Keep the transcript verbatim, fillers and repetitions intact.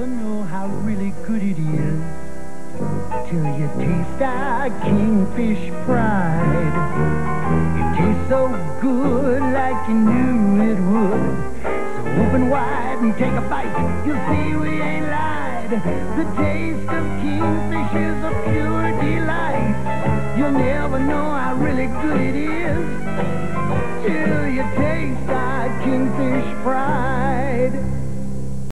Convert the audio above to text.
never know how really good it is till you taste our kingfish fried. It tastes so good like you knew it would. So open wide and take a bite, you'll see we ain't lied. The taste of kingfish is a pure delight. You'll never know how really good it is till you taste our kingfish fried.